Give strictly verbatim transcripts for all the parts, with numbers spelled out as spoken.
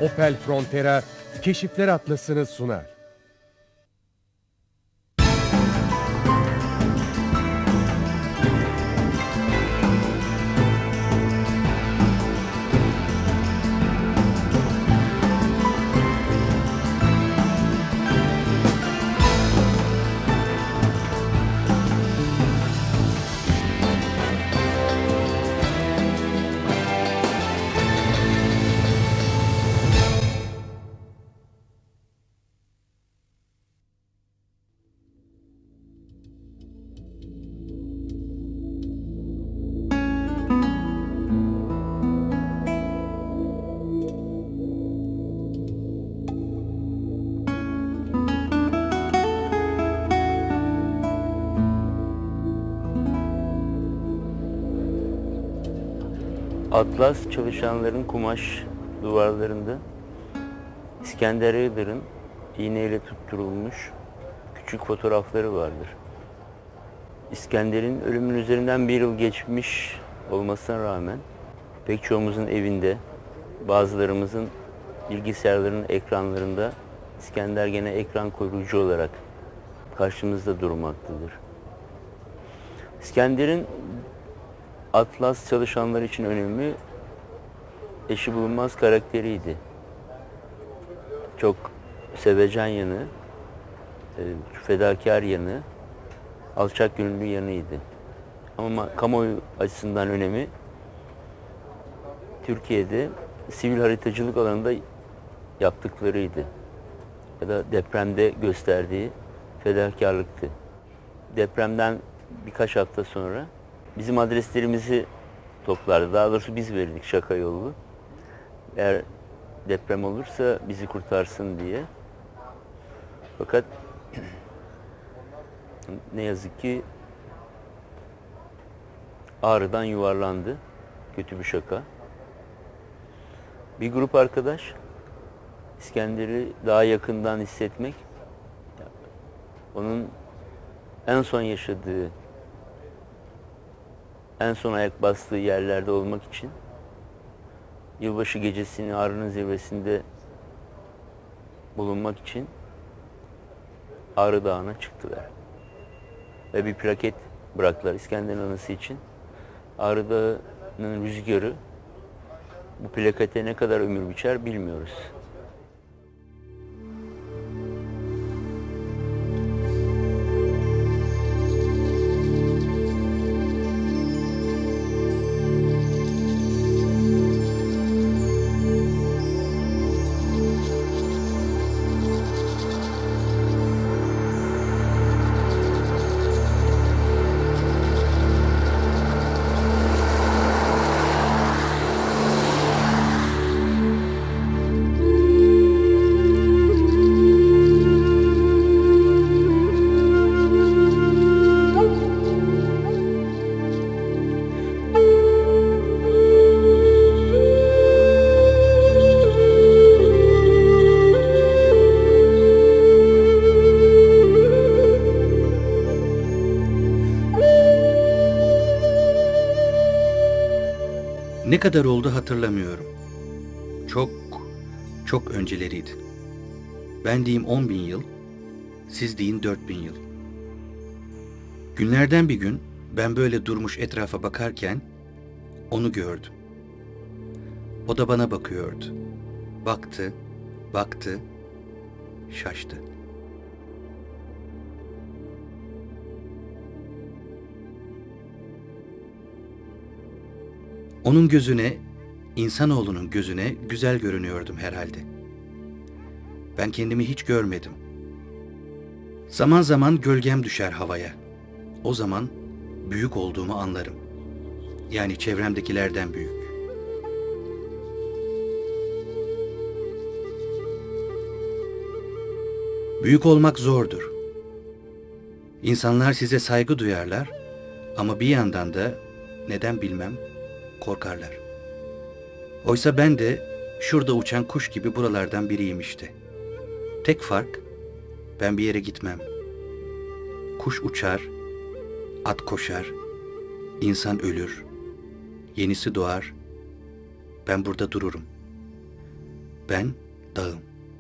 Opel Frontera Keşifler Atlası'nı sunar. Atlas çalışanların kumaş duvarlarında İskender Iğdır'ın iğneyle tutturulmuş küçük fotoğrafları vardır. İskender'in ölümünün üzerinden bir yıl geçmiş olmasına rağmen pek çoğumuzun evinde, bazılarımızın bilgisayarlarının ekranlarında İskender gene ekran koruyucu olarak karşımızda durmaktadır. İskender'in Atlas çalışanlar için önemi eşi bulunmaz karakteriydi. Çok sevecen yanı, fedakar yanı, alçak gönüllü yanıydı. Ama kamuoyu açısından önemi Türkiye'de sivil haritacılık alanında yaptıklarıydı. Ya da depremde gösterdiği fedakarlıktı. Depremden birkaç hafta sonra bizim adreslerimizi toplardı. Daha doğrusu biz verirdik şaka yolu. Eğer deprem olursa bizi kurtarsın diye. Fakat ne yazık ki Ağrı'dan yuvarlandı. Kötü bir şaka. Bir grup arkadaş İskender'i daha yakından hissetmek, onun en son yaşadığı, en son ayak bastığı yerlerde olmak için yılbaşı gecesini Ağrı'nın zirvesinde bulunmak için Ağrı Dağı'na çıktılar. Ve bir plaket bıraktılar İskender'in anısı için. Ağrı Dağı'nın rüzgarı bu plakete ne kadar ömür biçer bilmiyoruz. Ne kadar oldu hatırlamıyorum. Çok, çok önceleriydi. Ben diyeyim on bin yıl, siz deyin dört bin yıl. Günlerden bir gün ben böyle durmuş etrafa bakarken onu gördüm. O da bana bakıyordu. Baktı, baktı, şaştı. Onun gözüne, insanoğlunun gözüne güzel görünüyordum herhalde. Ben kendimi hiç görmedim. Zaman zaman gölgem düşer havaya. O zaman büyük olduğumu anlarım. Yani çevremdekilerden büyük. Büyük olmak zordur. İnsanlar size saygı duyarlar ama bir yandan da neden bilmem korkarlar. Oysa ben de şurada uçan kuş gibi buralardan biriyim işte. Tek fark, ben bir yere gitmem. Kuş uçar, at koşar, insan ölür, yenisi doğar, ben burada dururum. Ben dağım.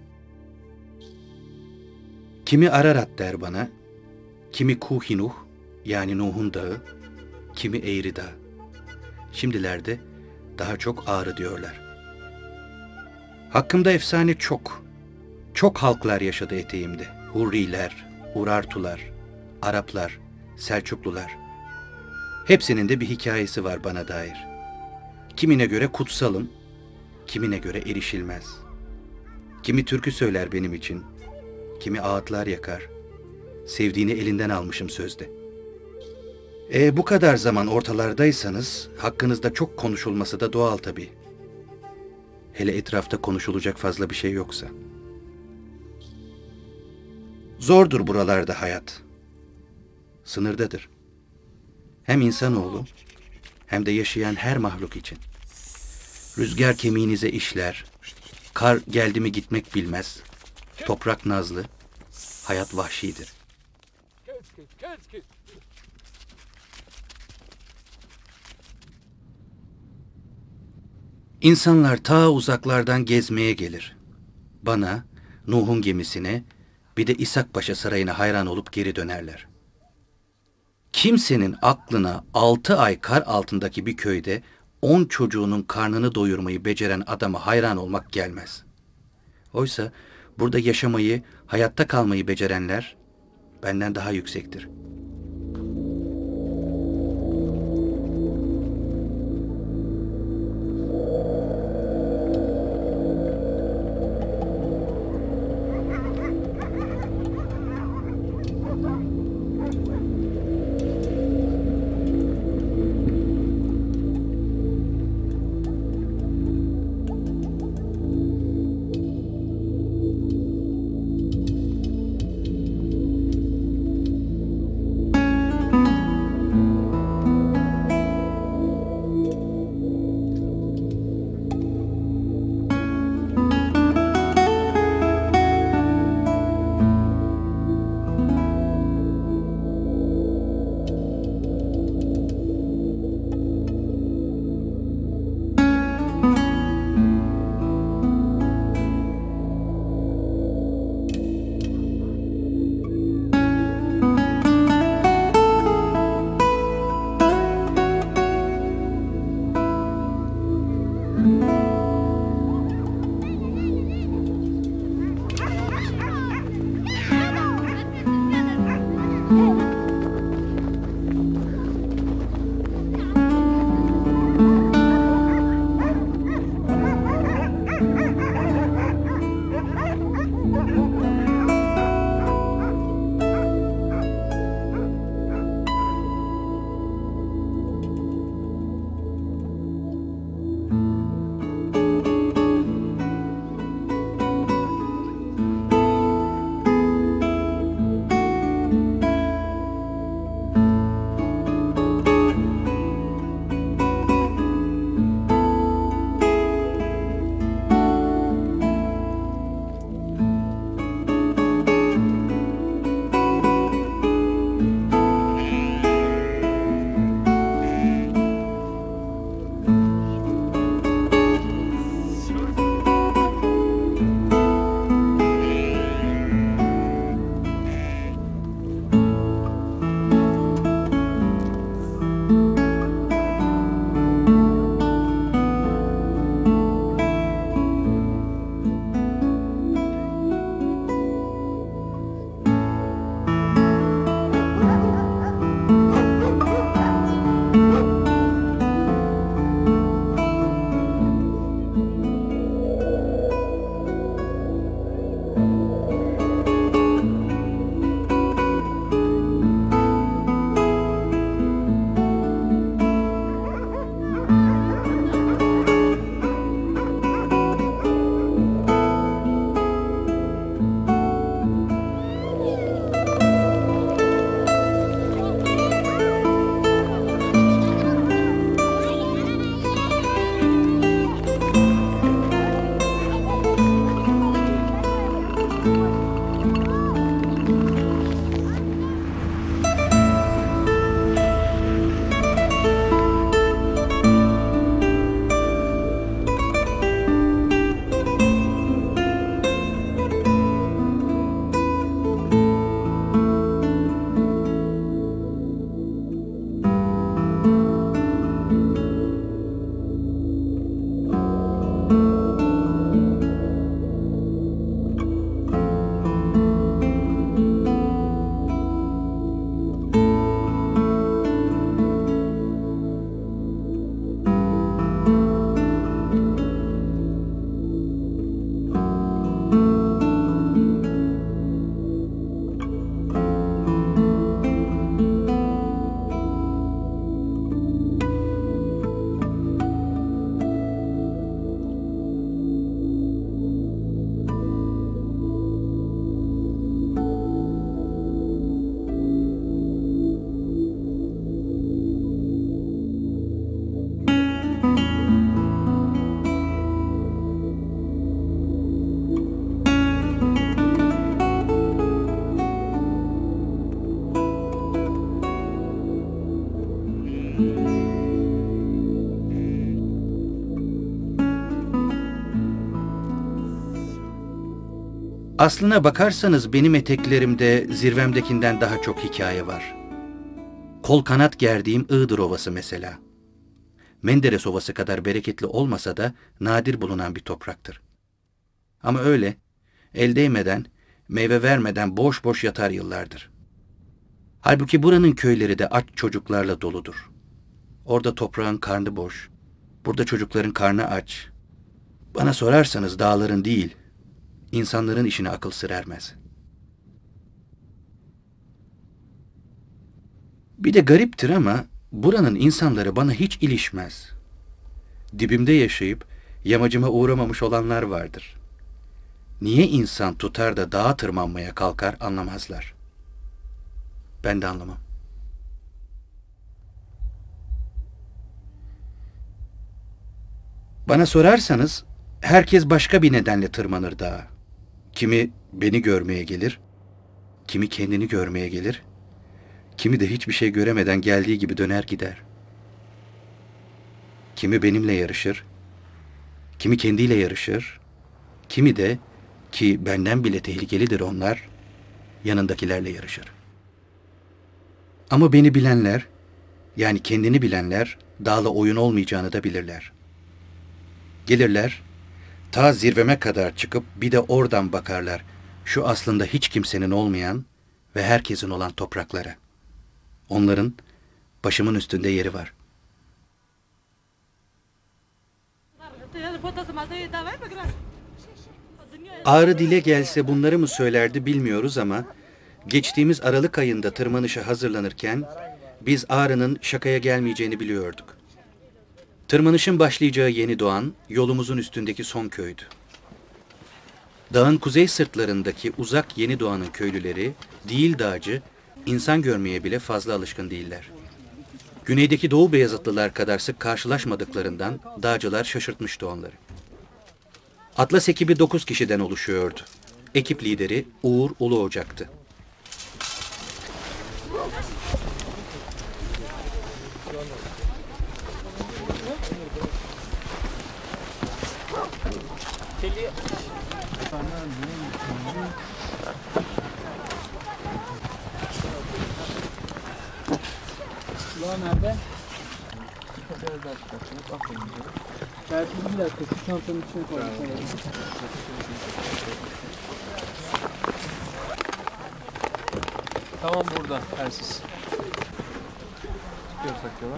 Kimi Ararat der bana, kimi Kuhinuh yani Nuh'un dağı, kimi Eğri Dağ. Şimdilerde daha çok Ağrı diyorlar. Hakkımda efsane çok. Çok halklar yaşadı eteğimde. Hurriler, Urartular, Araplar, Selçuklular. Hepsinin de bir hikayesi var bana dair. Kimine göre kutsalım, kimine göre erişilmez. Kimi türkü söyler benim için, kimi ağıtlar yakar. Sevdiğini elinden almışım sözde. E bu kadar zaman ortalardaysanız hakkınızda çok konuşulması da doğal tabii. Hele etrafta konuşulacak fazla bir şey yoksa. Zordur buralarda hayat. Sınırdadır. Hem insanoğlu hem de yaşayan her mahluk için. Rüzgar kemiğinize işler, kar geldi mi gitmek bilmez, toprak nazlı, hayat vahşidir. İnsanlar ta uzaklardan gezmeye gelir. Bana, Nuh'un gemisine, bir de İshak Paşa Sarayı'na hayran olup geri dönerler. Kimsenin aklına altı ay kar altındaki bir köyde on çocuğunun karnını doyurmayı beceren adama hayran olmak gelmez. Oysa burada yaşamayı, hayatta kalmayı becerenler benden daha yüksektir. Aslına bakarsanız benim eteklerimde zirvemdekinden daha çok hikaye var. Kol kanat gerdiğim Iğdır Ovası mesela. Menderes Ovası kadar bereketli olmasa da nadir bulunan bir topraktır. Ama öyle, el değmeden, meyve vermeden boş boş yatar yıllardır. Halbuki buranın köyleri de aç çocuklarla doludur. Orada toprağın karnı boş, burada çocukların karnı aç. Bana sorarsanız dağların değil, İnsanların işine akıl sır ermez. Bir de gariptir ama buranın insanları bana hiç ilişmez. Dibimde yaşayıp yamacıma uğramamış olanlar vardır. Niye insan tutar da dağa tırmanmaya kalkar anlamazlar. Ben de anlamam. Bana sorarsanız herkes başka bir nedenle tırmanır dağa. Kimi beni görmeye gelir, kimi kendini görmeye gelir, kimi de hiçbir şey göremeden geldiği gibi döner gider. Kimi benimle yarışır, kimi kendiyle yarışır, kimi de, ki benden bile tehlikelidir onlar, yanındakilerle yarışır. Ama beni bilenler, yani kendini bilenler, dağla oyun olmayacağını da bilirler. Gelirler, ta zirveme kadar çıkıp bir de oradan bakarlar şu aslında hiç kimsenin olmayan ve herkesin olan topraklara. Onların başımın üstünde yeri var. Ağrı dile gelse bunları mı söylerdi bilmiyoruz ama geçtiğimiz Aralık ayında tırmanışa hazırlanırken biz Ağrı'nın şakaya gelmeyeceğini biliyorduk. Tırmanışın başlayacağı Yenidoğan, yolumuzun üstündeki son köydü. Dağın kuzey sırtlarındaki uzak Yenidoğan'ın köylüleri, değil dağcı, insan görmeye bile fazla alışkın değiller. Güneydeki Doğu Beyazıtlılar kadar sık karşılaşmadıklarından dağcılar şaşırtmıştı onları. Atlas ekibi dokuz kişiden oluşuyordu. Ekip lideri Uğur Uluocak'tı. Ulan nerede? Belki bir dakika şu çantanın içine koyalım. Tamam burada telsiz. Çıkıyorsak yola.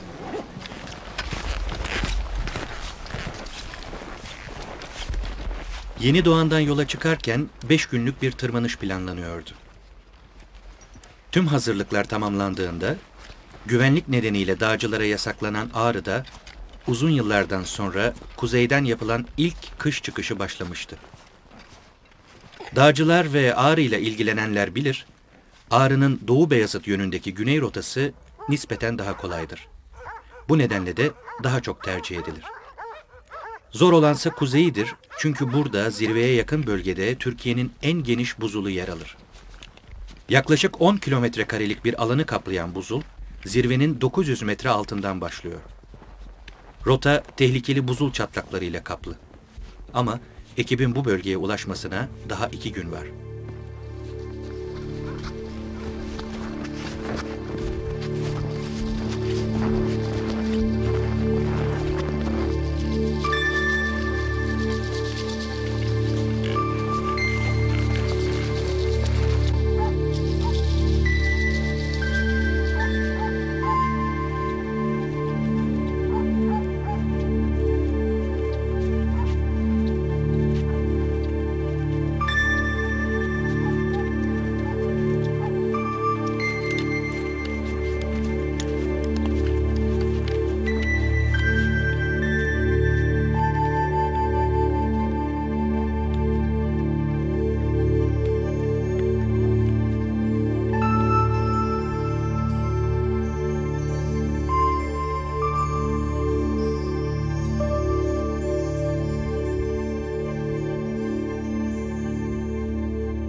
Yenidoğan'dan yola çıkarken beş günlük bir tırmanış planlanıyordu. Tüm hazırlıklar tamamlandığında güvenlik nedeniyle dağcılara yasaklanan Ağrı'da uzun yıllardan sonra kuzeyden yapılan ilk kış çıkışı başlamıştı. Dağcılar ve Ağrı ile ilgilenenler bilir, Ağrı'nın Doğu Beyazıt yönündeki güney rotası nispeten daha kolaydır. Bu nedenle de daha çok tercih edilir. Zor olansa kuzeyidir çünkü burada zirveye yakın bölgede Türkiye'nin en geniş buzulu yer alır. Yaklaşık on kilometre karelik bir alanı kaplayan buzul, zirvenin dokuz yüz metre altından başlıyor. Rota tehlikeli buzul çatlaklarıyla kaplı. Ama ekibin bu bölgeye ulaşmasına daha iki gün var.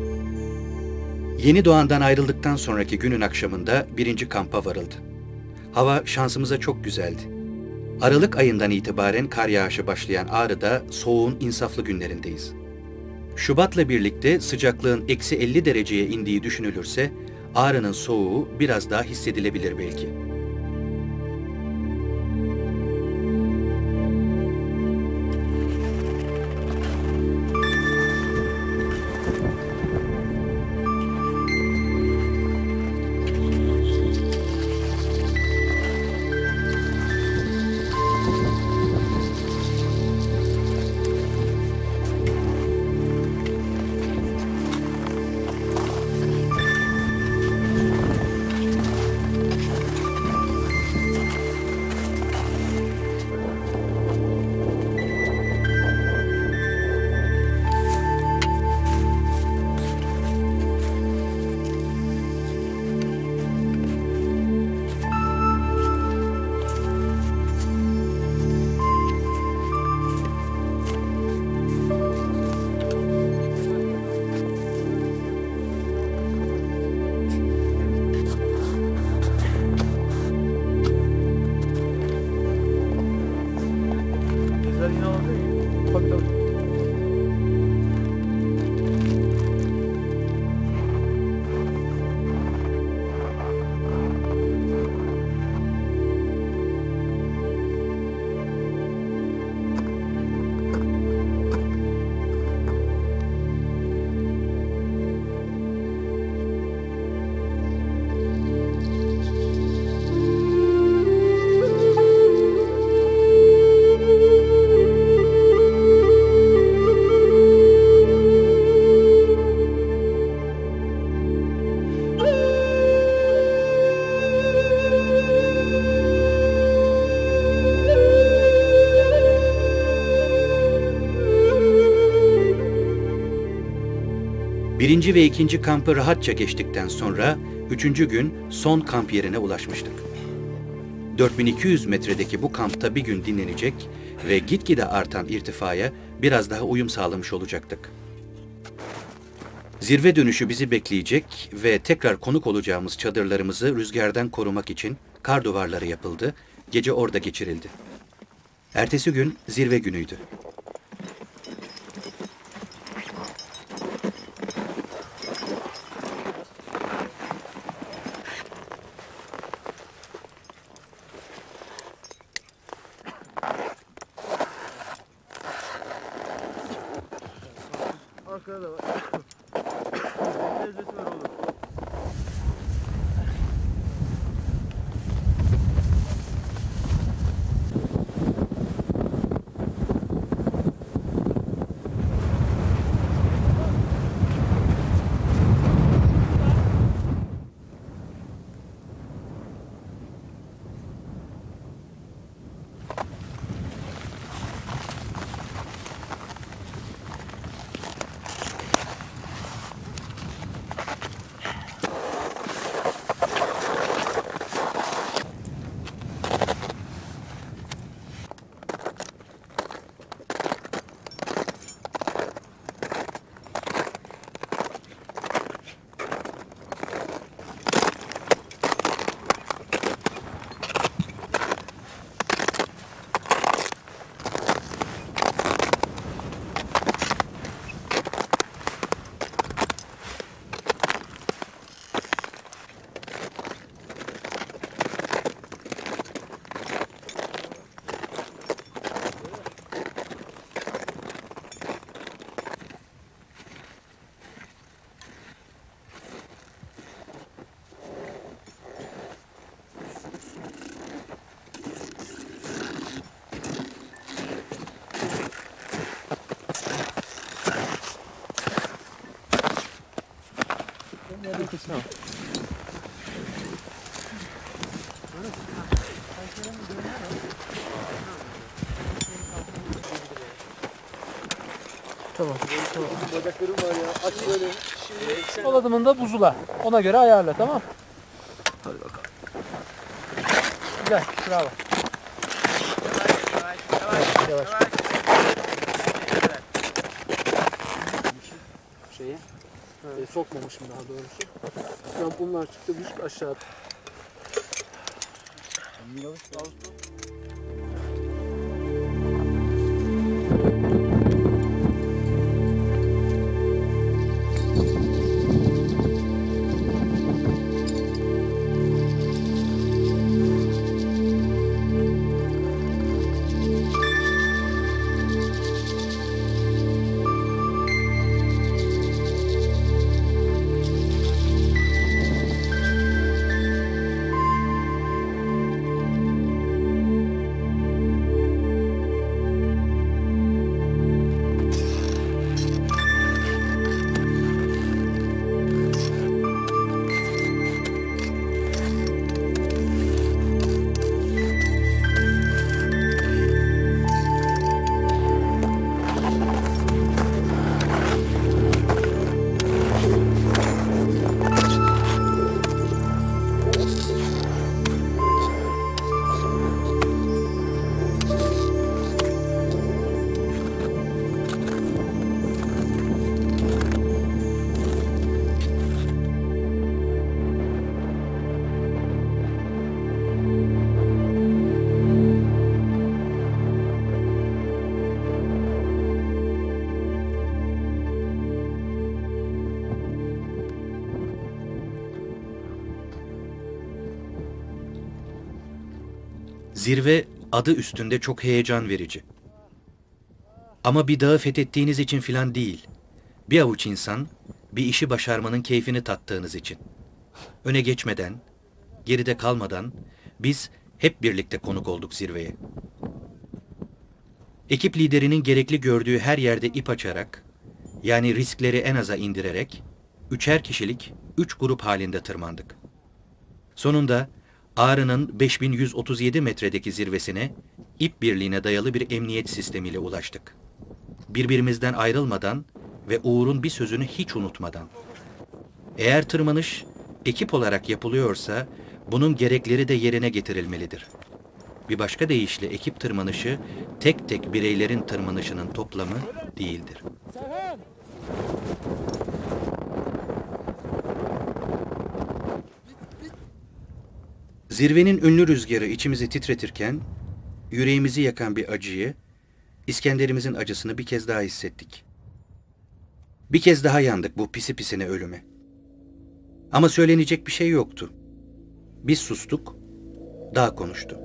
Yenidoğan'dan ayrıldıktan sonraki günün akşamında birinci kampa varıldı. Hava şansımıza çok güzeldi. Aralık ayından itibaren kar yağışı başlayan Ağrı'da soğuğun insaflı günlerindeyiz. Şubat'la birlikte sıcaklığın eksi elli dereceye indiği düşünülürse Ağrı'nın soğuğu biraz daha hissedilebilir belki. Birinci ve ikinci kampı rahatça geçtikten sonra üçüncü gün son kamp yerine ulaşmıştık. dört bin iki yüz metredeki bu kampta bir gün dinlenecek ve gitgide artan irtifaya biraz daha uyum sağlamış olacaktık. Zirve dönüşü bizi bekleyecek ve tekrar konuk olacağımız çadırlarımızı rüzgardan korumak için kar duvarları yapıldı, gece orada geçirildi. Ertesi gün zirve günüydü. Arkada da var. Lezzeti var oğlum. Tamam. Tamam. Bacaklarım var ya. Aç böyle. Sol adımında buzula. Ona göre ayarla, tamam. Hadi bakalım. Güzel. Bravo. Yavaş yavaş. yavaş. Şeyi e, sokmamışım daha doğrusu. Rampunlar çıktı, düş aşağı. Zirve adı üstünde çok heyecan verici. Ama bir dağı fethettiğiniz için filan değil. Bir avuç insan, bir işi başarmanın keyfini tattığınız için. Öne geçmeden, geride kalmadan biz hep birlikte konuk olduk zirveye. Ekip liderinin gerekli gördüğü her yerde ip açarak, yani riskleri en aza indirerek, üçer kişilik üç grup halinde tırmandık. Sonunda Ağrı'nın beş bin yüz otuz yedi metredeki zirvesine ip birliğine dayalı bir emniyet sistemiyle ulaştık. Birbirimizden ayrılmadan ve Uğur'un bir sözünü hiç unutmadan. Eğer tırmanış ekip olarak yapılıyorsa bunun gerekleri de yerine getirilmelidir. Bir başka deyişle ekip tırmanışı tek tek bireylerin tırmanışının toplamı değildir. Zirvenin ünlü rüzgarı içimizi titretirken, yüreğimizi yakan bir acıyı, İskender'imizin acısını bir kez daha hissettik. Bir kez daha yandık bu pisi pisine ölüme. Ama söylenecek bir şey yoktu. Biz sustuk, dağ konuştu.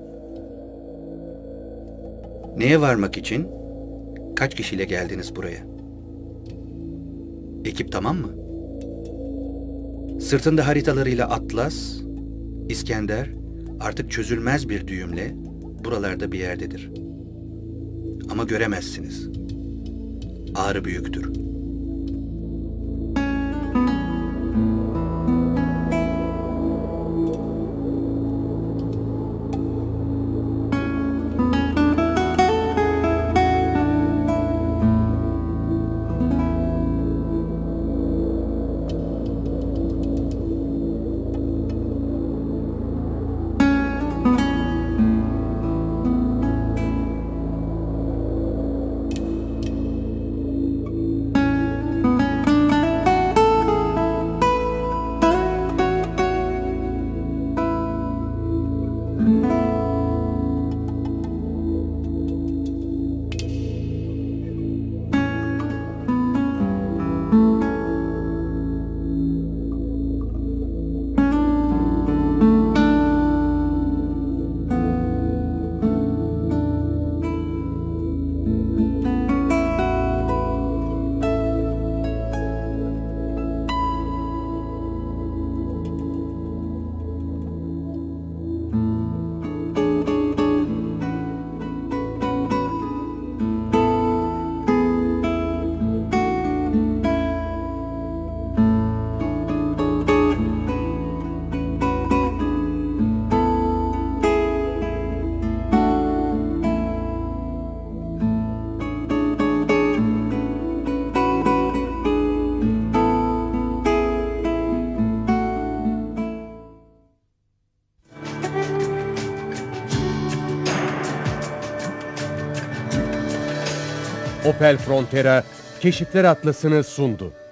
Neye varmak için? Kaç kişiyle geldiniz buraya? Ekip tamam mı? Sırtında haritalarıyla Atlas, İskender artık çözülmez bir düğümle buralarda bir yerdedir. Ama göremezsiniz. Ağrı büyüktür. Opel Frontera Keşifler Atlası'nı sundu.